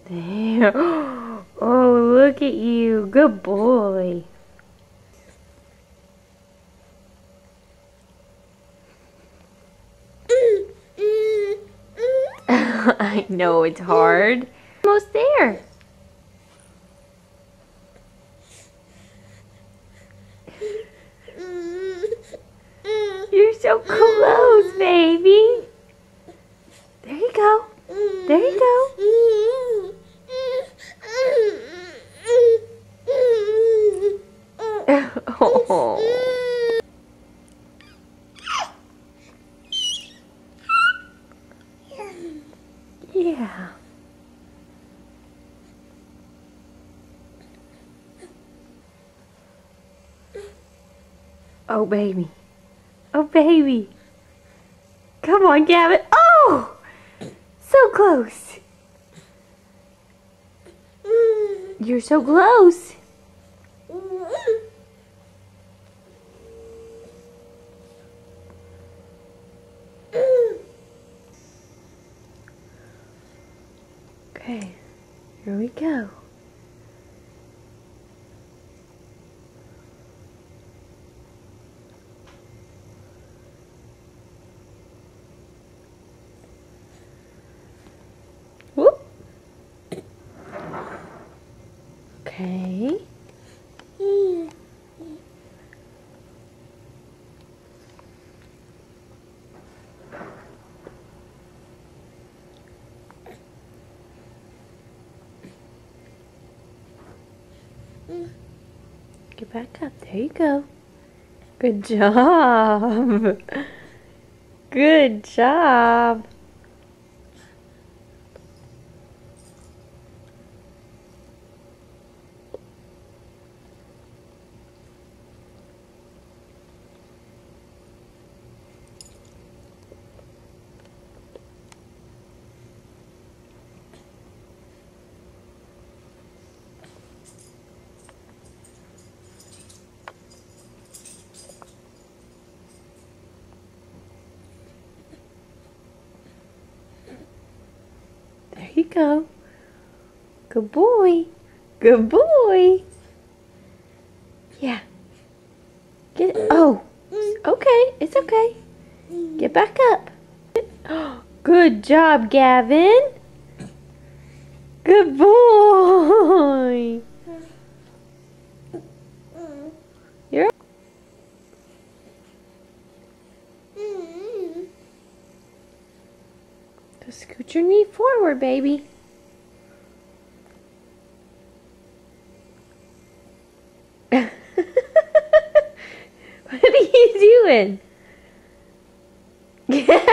There. Oh, look at you. Good boy. I know it's hard. Almost there. You're so close, baby. There you go. There you go. Oh. Yeah. Oh, baby. Oh, baby. Come on, Gavin. Oh! So close. You're so close. Okay, here we go. Whoop. Okay. Get back up. There you go. Good job. Good job. There you go. Good boy. Good boy. Yeah. Get oh. Okay, it's okay. Get back up. Good job, Gavin. Good boy. You're Just scoot your knee forward, baby. What are you doing?